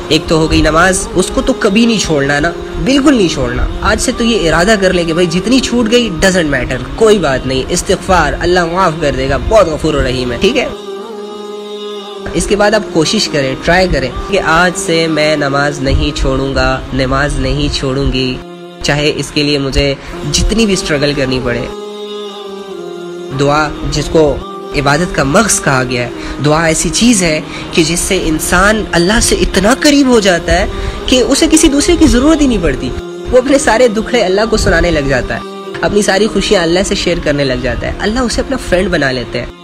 एक तो हो गई नमाज, उसको तो कभी नहीं छोड़ना ना, बिल्कुल नहीं छोड़ना। आज से तो ये इरादा कर ले कि भाई जितनी छूट गई डजंट मैटर, कोई बात नहीं, इस्तिगफार, अल्लाह माफ कर देगा, बहुत गफूर रहीम है, ठीक है। इसके बाद आप कोशिश करें, ट्राई करें कि आज से मैं नमाज नहीं छोड़ूंगा, नमाज नहीं छोड़ूंगी, चाहे इसके लिए मुझे जितनी भी स्ट्रगल करनी पड़े। दुआ, जिसको इबादत का मक़्सद कहा गया है, दुआ ऐसी चीज़ है कि जिससे इंसान अल्लाह से इतना करीब हो जाता है कि उसे किसी दूसरे की ज़रूरत ही नहीं पड़ती। वो अपने सारे दुखड़े अल्लाह को सुनाने लग जाता है, अपनी सारी खुशियाँ अल्लाह से शेयर करने लग जाता है, अल्लाह उसे अपना फ्रेंड बना लेते हैं।